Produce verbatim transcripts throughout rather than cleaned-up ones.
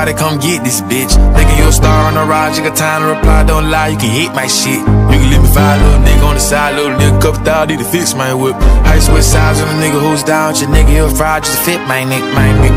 somebody come get this bitch. Thinking you a star on the ride, you got time to reply, don't lie, you can hit my shit. You can leave me five, little nigga on the side, little nigga couple thousand, need to fix my whip. I switch sides on a nigga who's down, your nigga he'll fry just to fit my neck, my neck.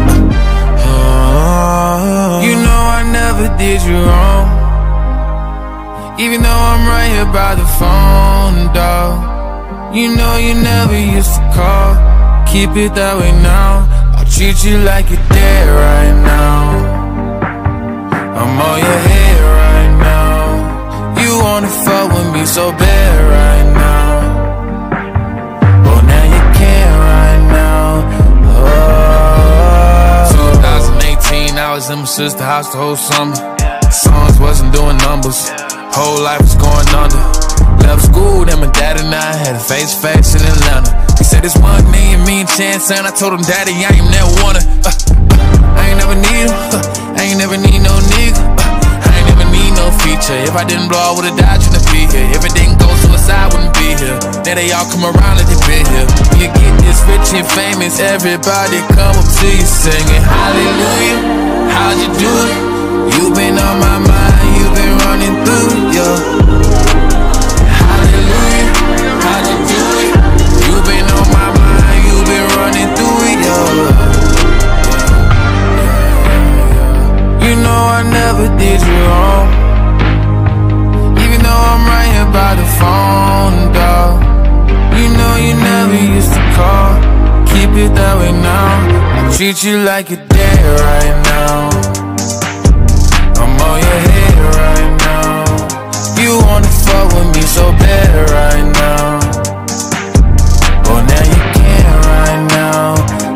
Uh, you know I never did you wrong, even though I'm right here by the phone, dawg. You know you never used to call, keep it that way now. I'll treat you like you're dead right now. I'm on your head right now. You wanna fuck with me so bad right now. Oh, now you can't right now. Oh. twenty eighteen, I was in my sister's house the whole summer. Songs wasn't doing numbers, whole life was going under. Left school, then my dad and I had a face-to-face in Atlanta. He said it's one million, me and chance, and I told him, daddy, I ain't never wanna uh, uh, I ain't never need him, uh, I ain't never need no nigga, uh, I ain't never need no feature. If I didn't blow, I would've died trying to be here. If it didn't go suicide, I wouldn't be here. Now they all come around like they been here. You get this rich and famous, everybody come up to you singing hallelujah. How'd you do it? You been on my mind, you been running through, yo. Hallelujah, how'd you do it? You been on my mind, you been running through it, yo. You know I never did you wrong, even though I'm right here by the phone, dawg. You know you never used to call, keep it that way now. I treat you like you're dead right now. I'm on your head right now. You wanna fuck with me so bad right now. Oh, now you can't right now.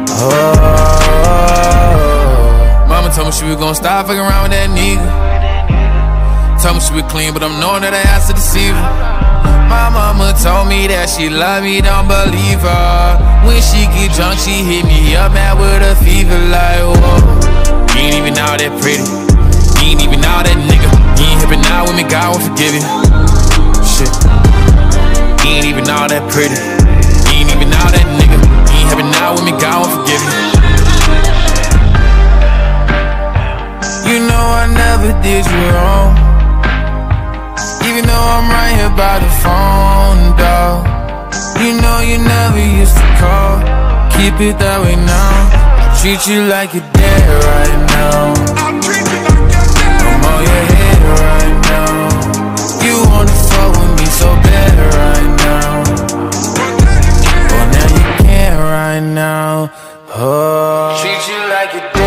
Oh. Mama told me she was gonna stop fucking around with that nigga. Told me she was clean, but I'm knowing that I has to deceive her. My mama told me that she love me, don't believe her. When she get drunk, she hit me up, mad with a fever like, whoa. You ain't even all that pretty, you ain't even all that nigga. You ain't hippin' out with me, God will forgive you. Shit, you ain't even all that pretty, you ain't even all that nigga. You ain't hippin' out with me, God will forgive you. You know I never did you wrong, even though I'm right here by the phone, dawg. You know you never used to call, keep it that way now. I treat you like you're dead right now. I'm on your head right now. You wanna fuck with me so bad right now. Oh, now you can't right now. Oh, treat you like you're dead.